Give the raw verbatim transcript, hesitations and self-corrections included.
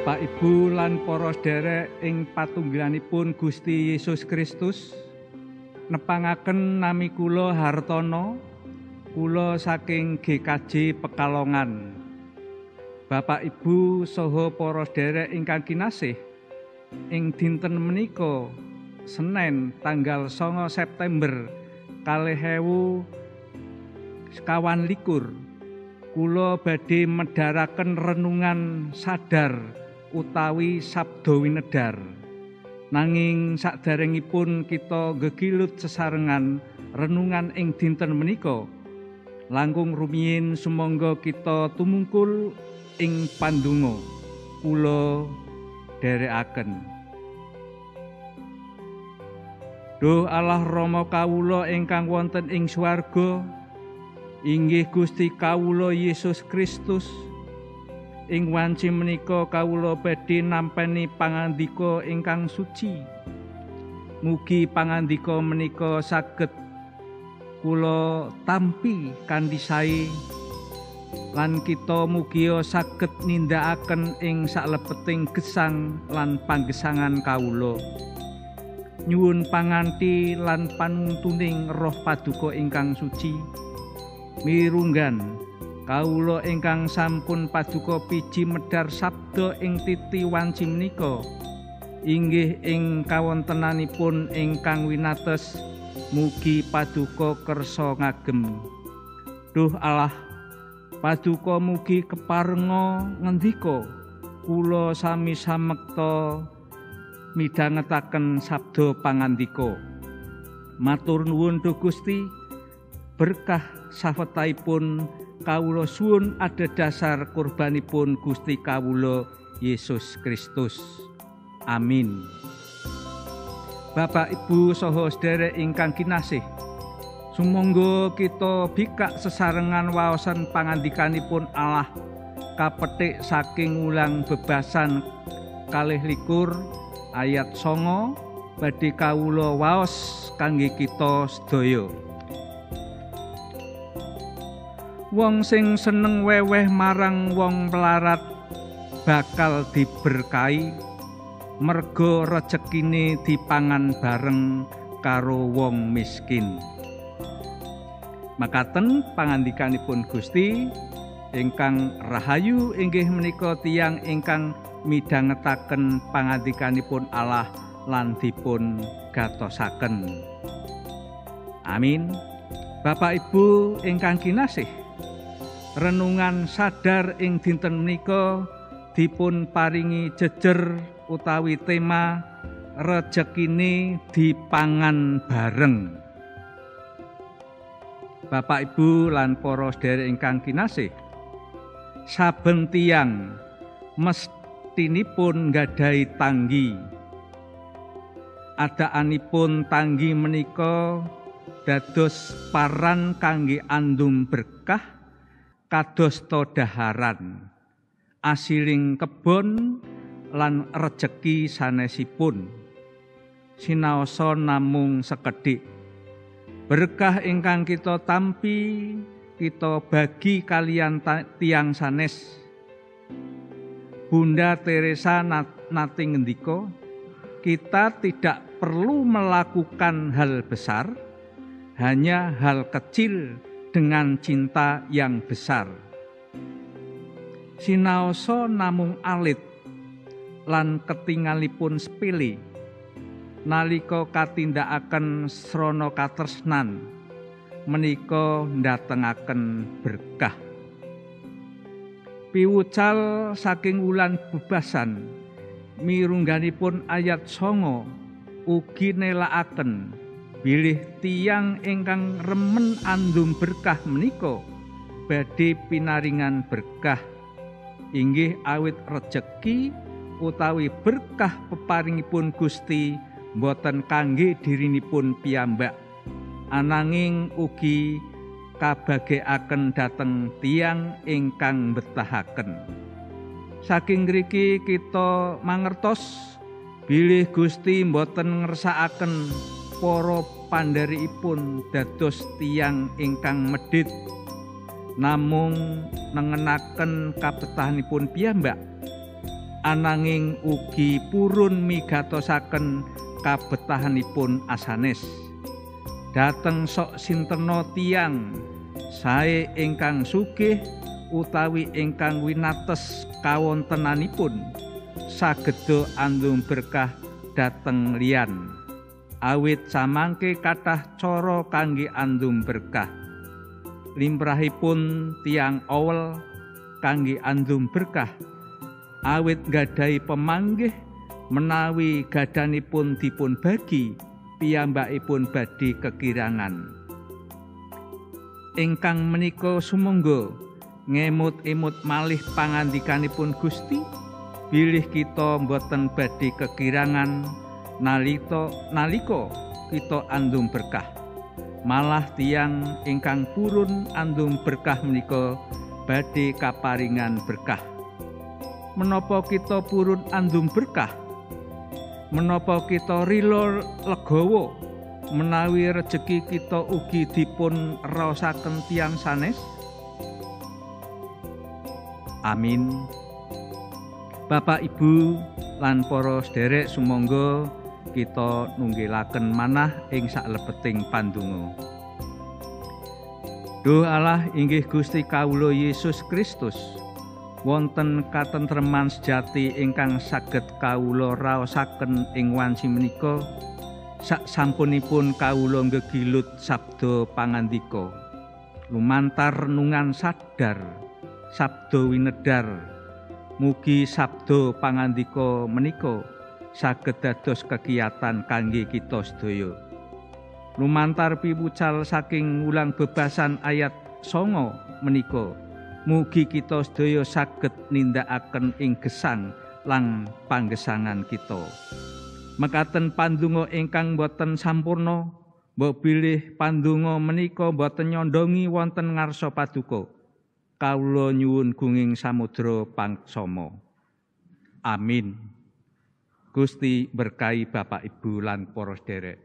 Bapak Ibu lan para sedherek ing patunggilanipun Gusti Yesus Kristus, nepangaken nami kula Hartono, kula saking G K J Pekalongan. Bapak Ibu saha para sedherek ingkang kinasih, ing dinten menika Senin tanggal sanga September kalih ewu sekawan likur, kula badhe medharaken renungan sadar utawi sabda winedar. Nanging saderengipun kita gegilut sesarengan renungan ing dinten menika, langkung rumiyin sumangga kita tumungkul ing pandonga. Kula dherekaken. Duh Allah Rama kawula ingkang wonten ing swarga, inggih Gusti kawula Yesus Kristus, ing wanci menika kawula badhe nampeni pangandika ingkang suci. Mugi pangandika menika saged kula tampi kanthi sae, lan kita mugia saged nindakaken ing saklebeting gesang lan panggesangan kawula. Nyuwun panganti lan panuntuning Roh Paduka ingkang suci, mirunggan kawula ingkang sampun paduka piji medhar sabda ing titi wanci menika, inggih ing kawontenanipun ingkang winates, mugi paduka kersa ngagem. Duh Allah, paduka mugi keparenga ngendika kula sami samekta midhangetaken sabda pangandika. Matur nuwun Duh Gusti, berkah sawetaipun kawula suwun adhedhasar kurbanipun Gusti kawula Yesus Kristus. Amin. Bapak Ibu saha sedherek ingkang kinasih, sumangga kita bikak sesarengan waosan pangandikanipun Allah kapetik saking Ulang Bebasan kalih likur ayat songo, badhe kawula waos kangge kita sedaya. Wong sing seneng weweh marang wong melarat bakal diberkahi, merga rejekine dipangan bareng karo wong miskin. Makaten pangandikanipun Gusti ingkang rahayu, inggih menika tiyang ingkang midhangetaken pangandikanipun Allah lan dipun gatosaken. Amin. Bapak Ibu ingkang kinasih, renungan sadar ing dinten menika dipun paringi jejer utawi tema rejekine dipangan bareng. Bapak Ibu lan para sedherek ingkang kinasih, saben tiyang mestinipun nggadahi tanggi. Adaanipun tanggi menika dados paran kangge andum berkah kadosta daharan, asiling kebon lan rejeki sanesipun. Sinaosa namung sekedhik. Berkah ingkang kita tampi, kita bagi kalian tiyang sanes. Bunda Teresa nate ngendika, kita tidak perlu melakukan hal besar, hanya hal kecil dengan cinta yang besar. Sinaosa namung alit lan ketingalipun sepele, nalika katindakaken srana katresnan menika ndatengaken berkah. Piwucal saking Ulang Bebasan mirungganipun ayat songo ugi nelakaken bilih tiyang ingkang remen andum berkah menika badhe pinaringan berkah, inggih awit rejeki utawi berkah peparingipun Gusti boten kangge dirinipun piyambak, ananging ugi kabagekaken dhateng tiyang ingkang betahaken. Saking ngriki kita mangertos bilih Gusti boten ngersakaken para pandhariipun dados tiyang ingkang medhit, namung nengenaken kabetahanipun piyambak. ananging ugi purun migatosaken kabetahanipun asanes. Dateng sok sintena tiyang sae ingkang sugih utawi ingkang winates kawontenanipun sageda andum berkah dateng liyan. Awit samangke kathah cara kangge andum berkah. Limrahipun tiyang awel kangge andum berkah. Awit gadahi pemanggih menawi gadanipun dipun bagi piyambakipun badhe kekirangan. Ingkang menika sumangga ngemut-emut malih pangandikanipun Gusti, bilih kita boten badhe kekirangan nalika nalika kita andum berkah. Malah tiyang ingkang purun andum berkah menika badhe kaparingan berkah. Menapa kita purun andum berkah? Menapa kita rila legawa menawi rejeki kita ugi dipun raosaken tiyang sanes? Amin. Bapak Ibu lan para sedherek sumangga kita nunggilaken manah ing saklebeting pandonga. Duh Allah inggih Gusti kawula Yesus Kristus, wonten katentreman sejati ingkang saged kawula raosaken ing wanci menika sak sampunipun kawula ngegilut sabda pangandika. Lumantar renungan sadar, sabda winedar, mugi sabda pangandika menika saged dados kegiatan kangge kita sedaya. Lumantar piwucal saking ulang bebasan ayat songo menika, mugi kita sedaya saged nindakaken ing gesang lan panggesangan kita. Mekaten pandonga ingkang boten sampurna, mbok bilih pandonga menika boten nyondongi wonten ngarsa paduka. Kawula nyuwun gunging samudra pangsama. Amin. Gusti berkahi Bapak Ibu lan para sedherek.